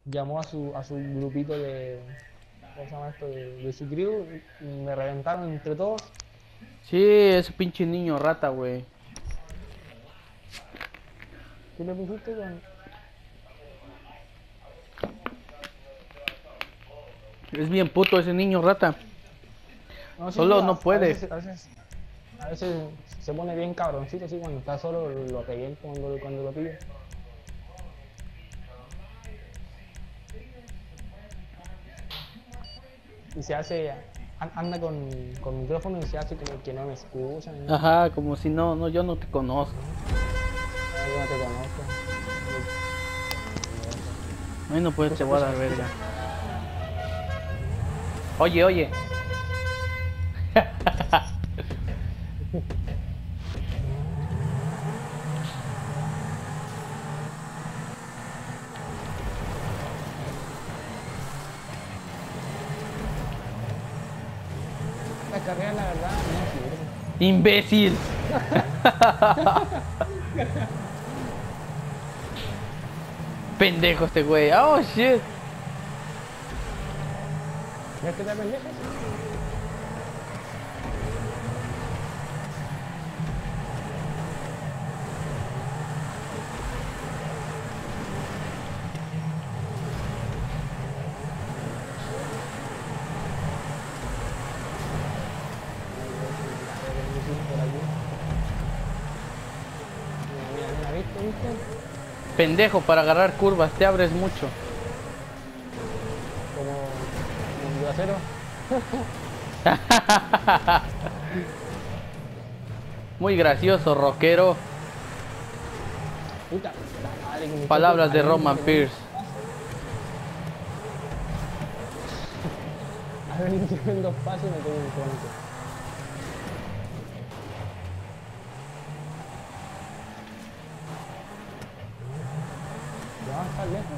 llamó a su grupito de, ¿cómo se llama esto? De su crew, y me reventaron entre todos. Sí, ese pinche niño rata, güey. ¿Qué le pusiste con...? Es bien puto ese niño rata. No, sí, sí, Solo no puede. a veces se pone bien cabroncito, así cuando está solo lo pegué cuando lo pillo. Y se hace, anda con micrófono y se hace como que no me escucha ni nada. Ajá, como si no, no, yo no te conozco. Ah, yo no te conozco. Bueno, pues te voy a Escucha, dar escucha. verga. Oye, oye. La carrera, la verdad, no sirve. Imbécil. Pendejo este güey. Oh, shit. ¿Ves que te pendejas? Por aquí. Mira, mira, mira, ¿viste? ¿Viste? Pendejo para agarrar curvas, te abres mucho. Como un grosero. Muy gracioso, rockero. Puta, la madre que me choque Palabras de valiente, Roman tremendo Pierce. paso. A ver, un tremendo paso y me tengo un tronco. ¿Ya vas a estar lejos?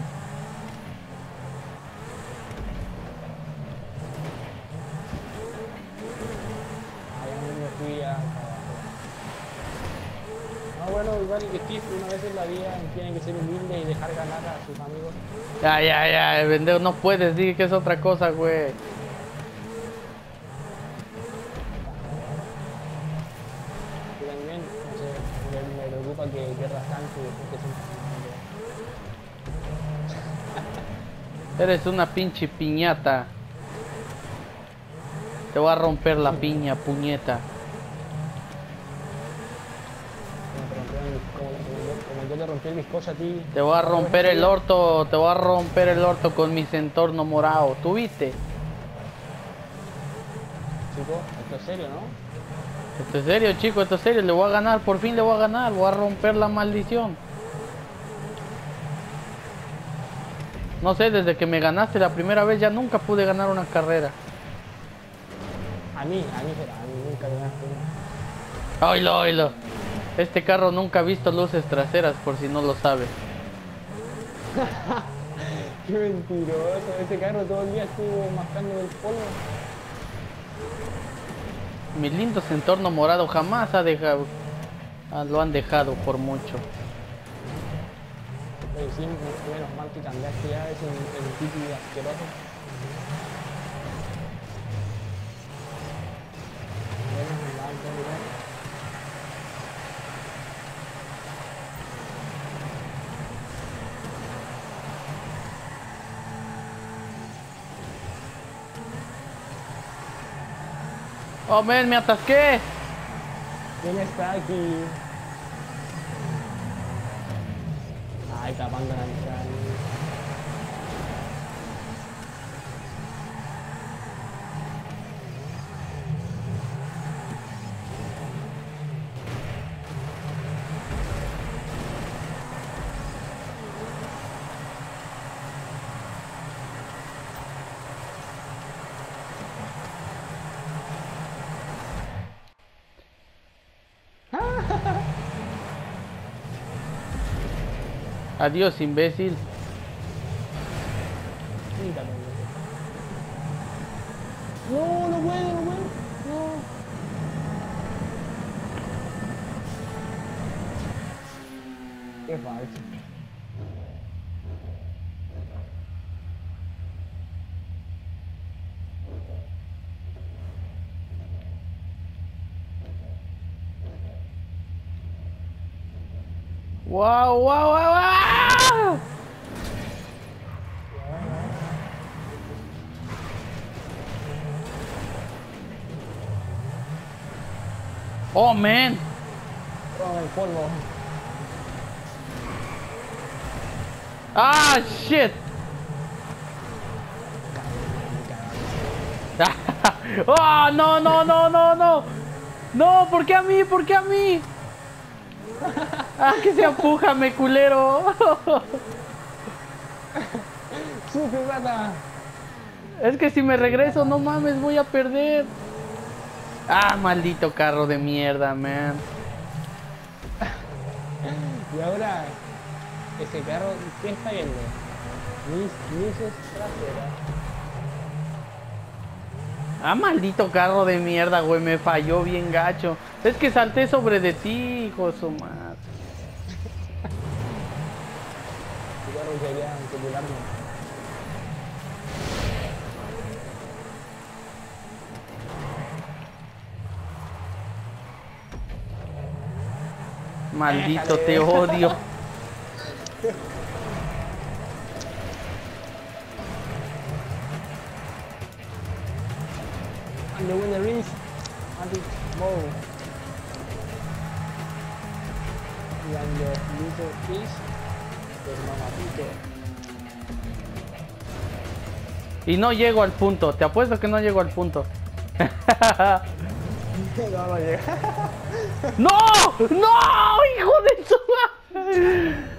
Ah, ya me fui a abajo. No, bueno, igual que Steve, una vez en la vida tiene que ser humilde y dejar ganar a sus amigos. Ya, ya, ya, pendejo, no puedes, dije que es otra cosa, güey. Yo también, no sé, me preocupa que rascante y después que siempre Eres una pinche piñata. Te voy a romper la piña, puñeta. como te rompieron como yo te rompí el bizcocho a ti Te voy a 4 veces romper el seguidas. orto, te voy a romper el orto con mi centorno morado. ¿Tú viste? Chico, esto es serio, ¿no? Esto es serio, chico, esto es serio. Le voy a ganar, por fin le voy a ganar. Voy a romper la maldición. No sé, desde que me ganaste la primera vez ya nunca pude ganar una carrera. A mí nunca me ganaste una. Oilo, oilo. Este carro nunca ha visto luces traseras, por si no lo sabe. Qué mentiroso, ese carro todo el día estuvo mascando el polvo. Mi lindo centorno morado jamás ha dejado, lo han dejado por mucho. Oye, sí, menos mal que cambiaste ya ese el título asqueroso. Menos mal, menos mal. Oh, men, me atasqué. ¿Quién está aquí? Ay, tapando la entrada. Adiós, imbécil. Mira, pendejo. No, no puedo, no puedo. No. Qué falso. ¡Wow, wow, wow, wow! Oh, man. Con el polvo. Ah, shit. Oh, no, no, no, no, no. No, ¿por qué a mí? ¿Por qué a mí? Ah, que se empújame, culero. ¡Supe, rata! Es que si me regreso, no mames, voy a perder. Ah, maldito carro de mierda, man. Y ahora, ese carro, ¿qué está viendo? Luces traseras. Ah, maldito carro de mierda, güey, me falló bien gacho. Es que salté sobre de ti, hijo de su madre. Tu carro quería popularme. Maldito, te odio. And the winner is Andy Moe. And the loser is el mamatito. Y no llego al punto, te apuesto que no llego al punto. No llega. ¡No! ¡No! ¡Hijo de su madre!